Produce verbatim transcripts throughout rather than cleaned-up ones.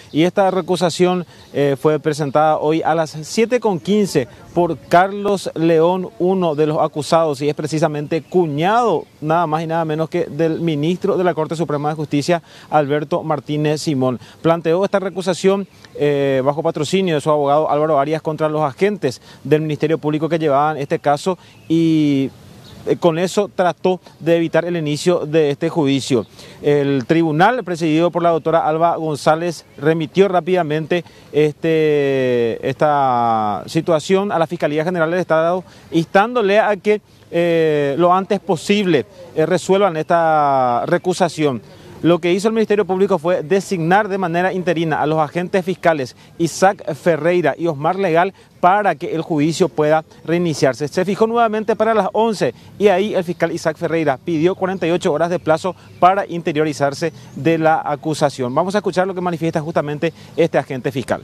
Y esta recusación eh, fue presentada hoy a las siete con quince por Carlos León, uno de los acusados, y es precisamente cuñado, nada más y nada menos que del ministro de la Corte Suprema de Justicia, Alberto Martínez Simón. Planteó esta recusación eh, bajo patrocinio de su abogado Álvaro Arias contra los agentes del Ministerio Público que llevaban este caso, y con eso trató de evitar el inicio de este juicio. El tribunal, presidido por la doctora Alba González, remitió rápidamente este, esta situación a la Fiscalía General del Estado, instándole a que eh, lo antes posible eh, resuelvan esta recusación. Lo que hizo el Ministerio Público fue designar de manera interina a los agentes fiscales Isaac Ferreira y Osmar Legal para que el juicio pueda reiniciarse. Se fijó nuevamente para las once y ahí el fiscal Isaac Ferreira pidió cuarenta y ocho horas de plazo para interiorizarse de la acusación. Vamos a escuchar lo que manifiesta justamente este agente fiscal.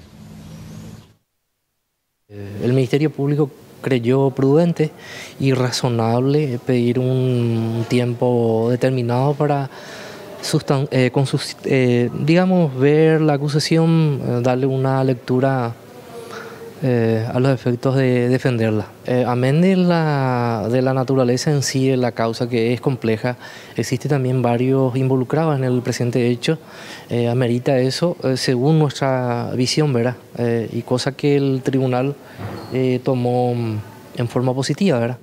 El Ministerio Público creyó prudente y razonable pedir un tiempo determinado para Sustan eh, con sus, eh, digamos, ver la acusación, eh, darle una lectura eh, a los efectos de defenderla. Eh, amén de la, de la naturaleza en sí de la causa, que es compleja, existe también varios involucrados en el presente hecho, eh, amerita eso eh, según nuestra visión, ¿verdad? Eh, y cosa que el tribunal eh, tomó en forma positiva, ¿verdad?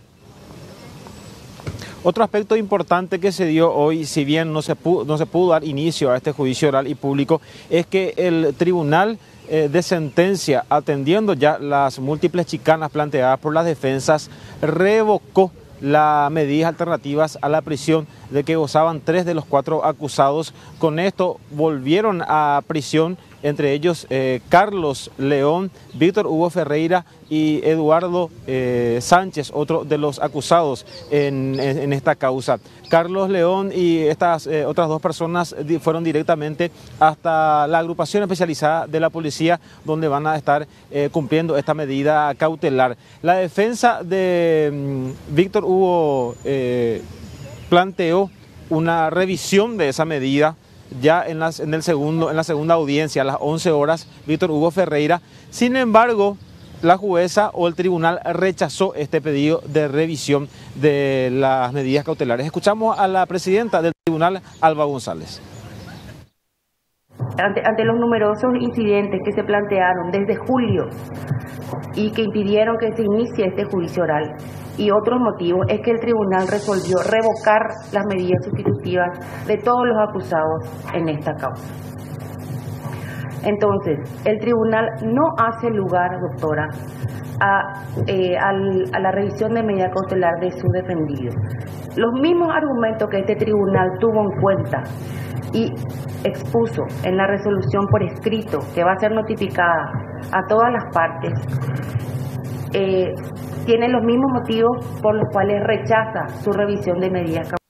Otro aspecto importante que se dio hoy, si bien no se pudo, no se pudo dar inicio a este juicio oral y público, es que el tribunal eh, de sentencia, atendiendo ya las múltiples chicanas planteadas por las defensas, revocó las medidas alternativas a la prisión de que gozaban tres de los cuatro acusados. Con esto volvieron a prisión, entre ellos eh, Carlos León, Víctor Hugo Ferreira y Eduardo eh, Sánchez, otro de los acusados en, en, en esta causa. Carlos León y estas eh, otras dos personas fueron directamente hasta la agrupación especializada de la policía, donde van a estar eh, cumpliendo esta medida cautelar. La defensa de mm, Víctor Hugo eh, planteó una revisión de esa medida ya en, las, en, el segundo, en la segunda audiencia a las once horas, Víctor Hugo Ferreira. Sin embargo, la jueza o el tribunal rechazó este pedido de revisión de las medidas cautelares. Escuchamos a la presidenta del tribunal, Alba González. Ante, ante los numerosos incidentes que se plantearon desde julio y que impidieron que se inicie este juicio oral, y otros motivos, es que el tribunal resolvió revocar las medidas sustitutivas de todos los acusados en esta causa. Entonces, el tribunal no hace lugar, doctora, a, eh, al, a la revisión de medida cautelar de su defendido. Los mismos argumentos que este tribunal tuvo en cuenta y expuso en la resolución por escrito, que va a ser notificada a todas las partes, eh, tienen los mismos motivos por los cuales rechaza su revisión de medidas cautelares.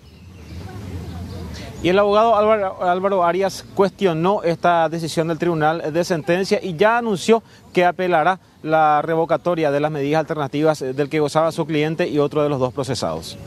Y el abogado Álvaro, Álvaro Arias cuestionó esta decisión del tribunal de sentencia y ya anunció que apelará la revocatoria de las medidas alternativas del que gozaba su cliente y otro de los dos procesados.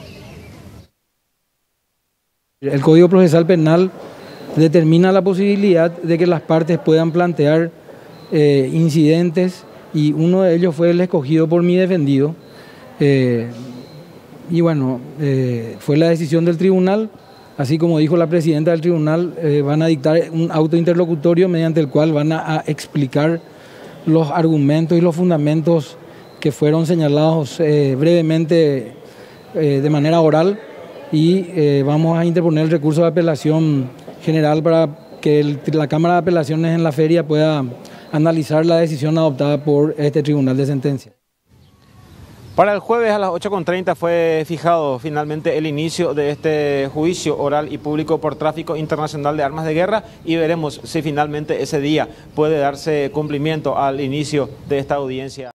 El Código Procesal Penal determina la posibilidad de que las partes puedan plantear eh, incidentes, y uno de ellos fue el escogido por mi defendido. Eh, y bueno, eh, fue la decisión del tribunal. Así como dijo la presidenta del tribunal, eh, van a dictar un auto interlocutorio mediante el cual van a, a explicar los argumentos y los fundamentos que fueron señalados eh, brevemente eh, de manera oral, y eh, vamos a interponer el recurso de apelación general para que el, la Cámara de Apelaciones en la feria pueda analizar la decisión adoptada por este tribunal de sentencia. Para el jueves a las ocho con treinta fue fijado finalmente el inicio de este juicio oral y público por tráfico internacional de armas de guerra, y veremos si finalmente ese día puede darse cumplimiento al inicio de esta audiencia.